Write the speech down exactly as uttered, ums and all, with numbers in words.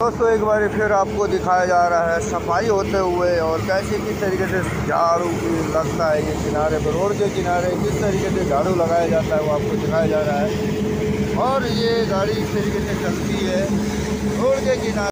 दोस्तों एक बार फिर आपको दिखाया जा रहा है सफाई होते हुए और कैसे किस तरीके से झाड़ू लगता है ये किनारे पर, रोड के किनारे किस तरीके से झाड़ू लगाया जाता है वो आपको दिखाया जा रहा है। और ये गाड़ी इस तरीके से चलती है रोड के किनारे।